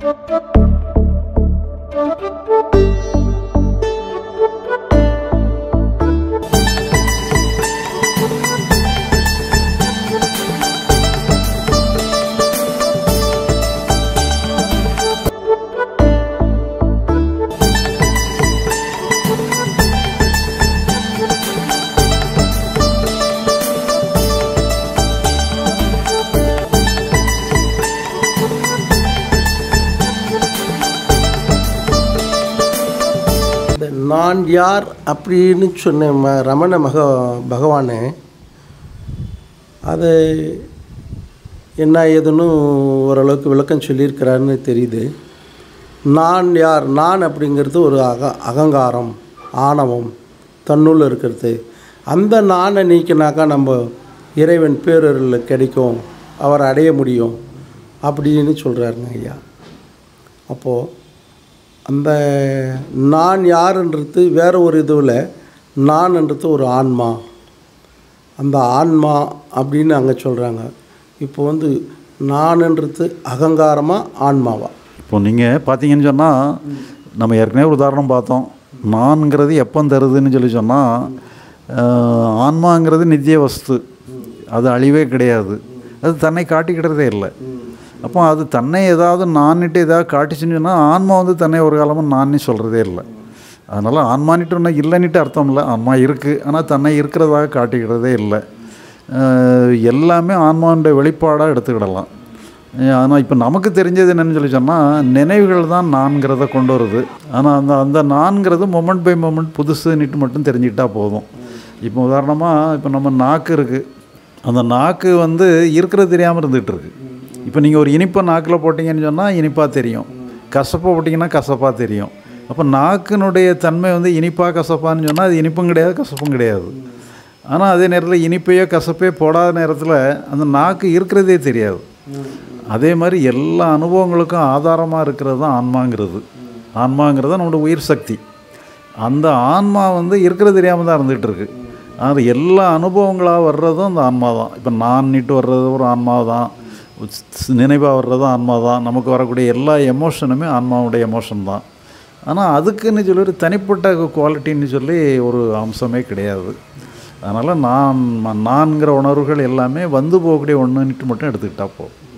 நான் யார் அப்படின்னு சொன்ன ரமண பகவானே அது என்ன ஏதுன்னு ஓரளவுக்கு விளக்கம் சொல்லியிருக்கிறாருன்னு தெரியுது. நான் யார், நான் அப்படிங்கிறது ஒரு அகங்காரம், ஆணவம் தன்னுள்ள இருக்கிறது. அந்த நானை நீக்கினாக்கா நம்ம இறைவன் பேரருள் கிடைக்கும், அவரை அடைய முடியும் அப்படின்னு சொல்கிறாருங்க ஐயா. அப்போது அந்த நான் யாருன்றது வேறு ஒரு இதுவில், நான்ன்றது ஒரு ஆன்மா, அந்த ஆன்மா அப்படின்னு அங்கே சொல்கிறாங்க. இப்போ நான்ன்றது அகங்காரமாக ஆன்மாவா? இப்போ நீங்கள் பார்த்தீங்கன்னு சொன்னால், நம்ம ஏற்கனவே ஒரு உதாரணம் பார்த்தோம். நான்கிறது எப்போ தருதுன்னு சொன்னால், ஆன்மாங்கிறது நித்திய வஸ்து, அது அழிவே கிடையாது, அது தன்னை காட்டிக்கிட்டதே இல்லை. அப்போ அது தன்னை ஏதாவது நான்னிட்டு ஏதாவது காட்டிச்சுன்னு சொன்னால், ஆன்மா தன்னை ஒரு காலமும் நான்னு சொல்கிறதே இல்லை. அதனால் ஆன்மானிட்டு ஒன்று இல்லைன்னிட்டு அர்த்தம் இல்லை. ஆன்மா இருக்குது, ஆனால் தன்னை இருக்கிறதாக காட்டிக்கிறதே இல்லை. எல்லாமே ஆன்மாவுடைய வெளிப்பாடாக எடுத்துக்கிடலாம். ஆனால் இப்போ நமக்கு தெரிஞ்சது என்னென்னு சொன்னால், நினைவுகள் தான் நான்கிறத கொண்டு வருது. ஆனால் அந்த நான்கிறது மொமெண்ட் பை மொமெண்ட் புதுசுன்னுட்டு மட்டும் தெரிஞ்சுக்கிட்டால் போதும். இப்போ உதாரணமாக இப்போ நம்ம நாக்கு இருக்குது, அந்த நாக்கு இருக்கிறது தெரியாமல் இருந்துகிட்டு இருக்குது. இப்போ நீங்கள் ஒரு இனிப்பை நாக்கில் போட்டிங்கன்னு சொன்னால் இனிப்பாக தெரியும், கசப்பை போட்டிங்கன்னா கசப்பாக தெரியும். அப்போ நாக்கினுடைய தன்மை இனிப்பாக கசப்பான்னு சொன்னால் அது இனிப்பும் கிடையாது, கசப்பும் கிடையாது. ஆனால் அதே நேரத்தில் இனிப்பையோ கசப்பையோ போடாத நேரத்தில் அந்த நாக்கு இருக்கிறதே தெரியாது. அதே மாதிரி எல்லா அனுபவங்களுக்கும் ஆதாரமாக இருக்கிறது தான் ஆன்மாங்கிறது. ஆன்மாங்கிறது நம்மளோட உயிர் சக்தி. அந்த ஆன்மா இருக்கிறது தெரியாமல் தான் இருந்துகிட்டு இருக்குது. ஆனால் எல்லா அனுபவங்களாக வர்றதும் அந்த ஆன்மா தான். இப்போ நான்னிட்டு வர்றது ஒரு ஆன்மா தான், நினைவாக வர்றதும் ஆன்மா தான், நமக்கு வரக்கூடிய எல்லா எமோஷனுமே ஆன்மாவுடைய எமோஷன் தான். ஆனால் அதுக்குன்னு சொல்லி ஒரு தனிப்பட்ட குவாலிட்டின்னு சொல்லி ஒரு அம்சமே கிடையாது. அதனால் நான்கிற உணர்வுகள் எல்லாமே போகக்கூடிய ஒன்றுன்ட்டு மட்டும் எடுத்துக்கிட்டால் போதும்.